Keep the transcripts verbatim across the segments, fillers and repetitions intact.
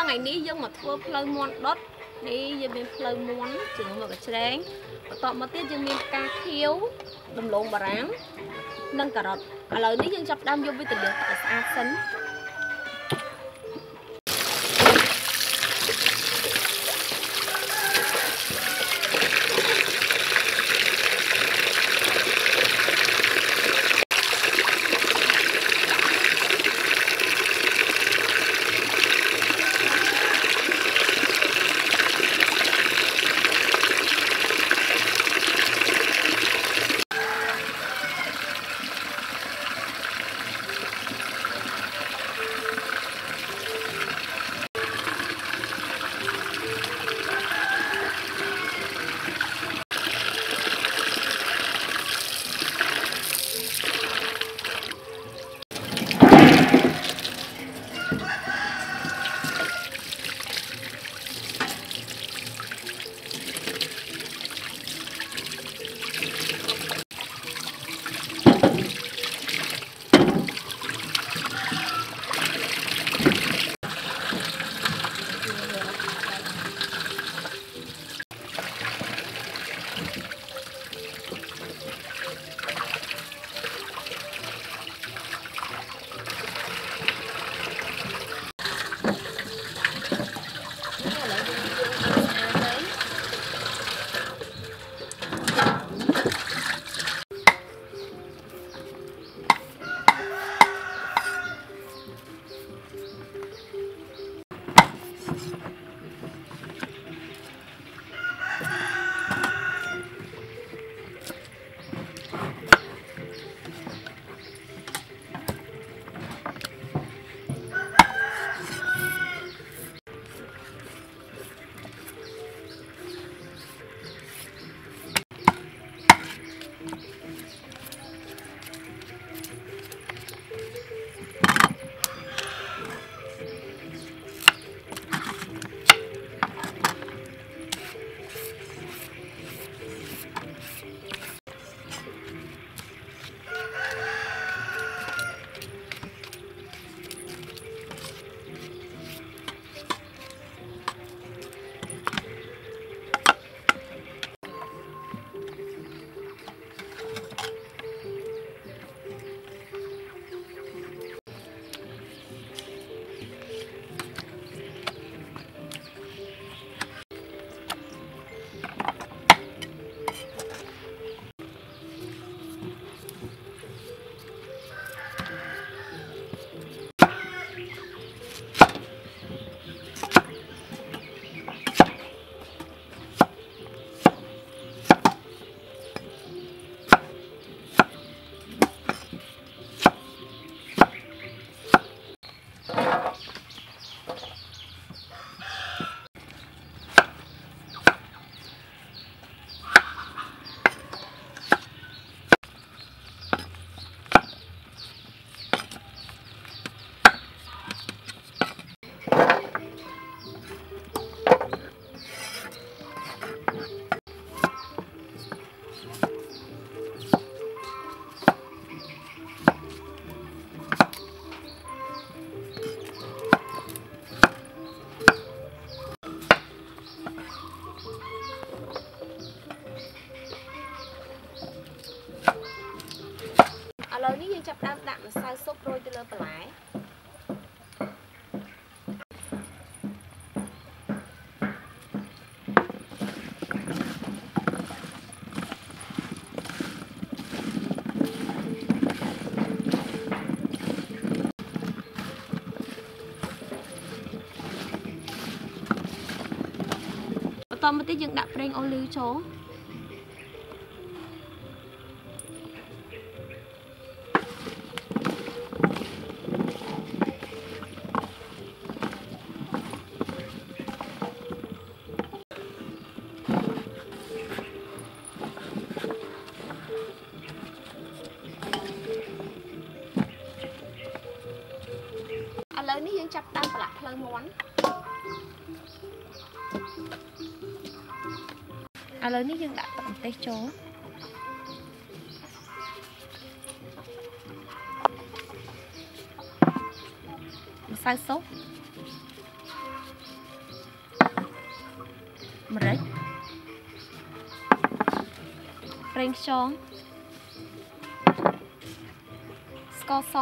ngày ní dương mà thua phơi mòn đốt đi dương bên phơi mòn chừng vào cái chén tọt mà tiết dương bên ca khiếu đầm lộn bà ráng nâng cà rốt à lời ní dương chập đam vô với tình điều tại xa sấn lời ní dương chập đam đạm sao sốt rồi cho lên bà lái tôm một tí dương đạp rên ô lưu chỗ lời ní dương chập đam bà lạc lời món à lời ní dương đã tận tay chó sai sốt ម្រេចប្រេងខ្យងស្ករស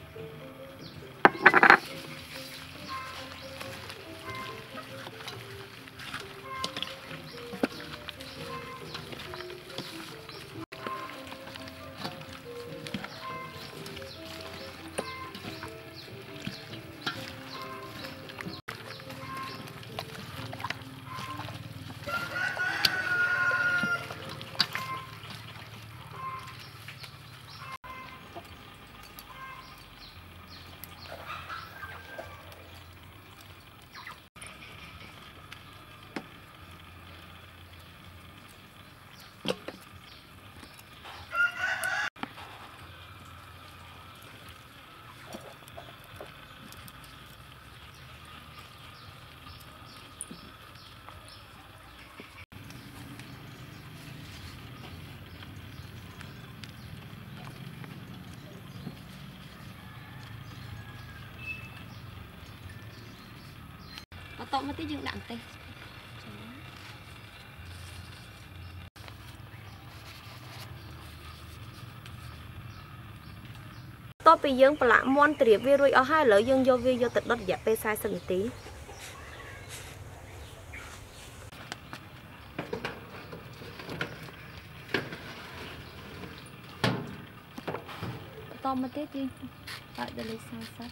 តមកទៀតយើងដាក់ម្ទេសតទៅពីយើងប្រឡាក់មាន់ត្រៀបវារួចអស់ហើយឥឡូវយើងយកវាយកទៅដុតរយៈពេល สี่สิบ នាទីតមកទៀតយើងដាក់ដល់លេខ สี่สิบ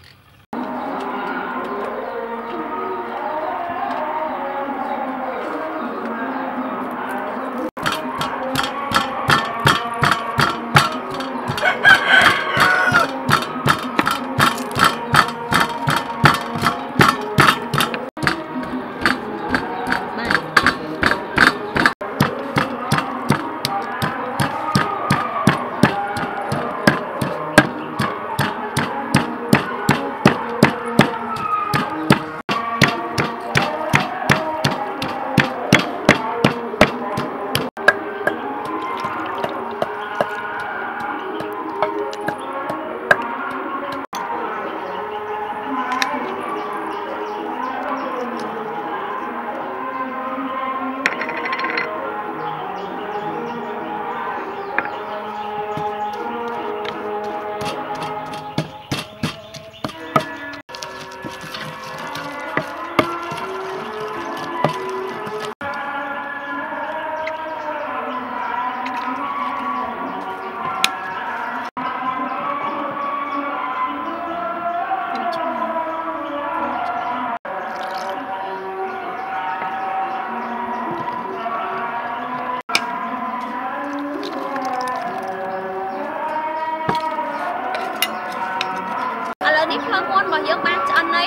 នេះផ្លូវមាន់របស់យើងបានឆ្អិនហើយ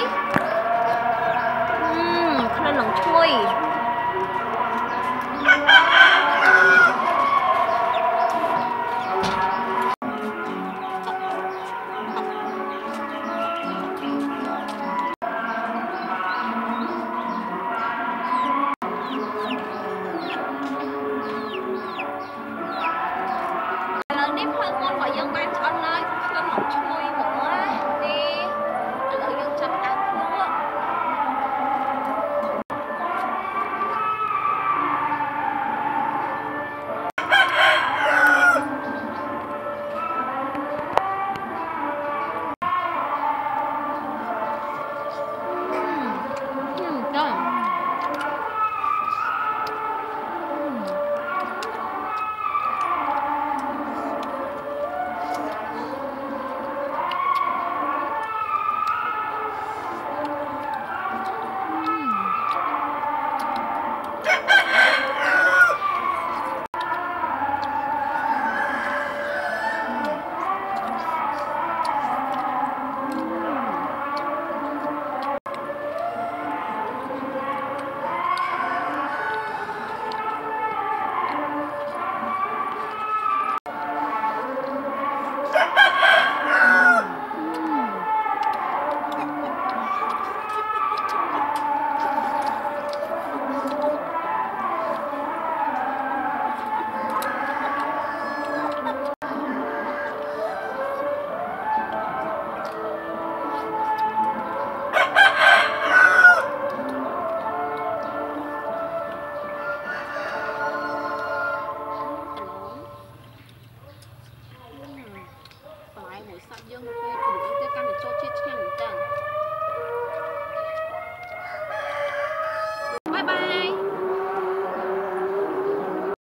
ក្លិននឹងឈ្ងុយ ឥព្រោះសាច់យើងទៅពេលជ្រលក់ទៅកាន់តែចូលជាតិឆ្ងាញ់មែនតើ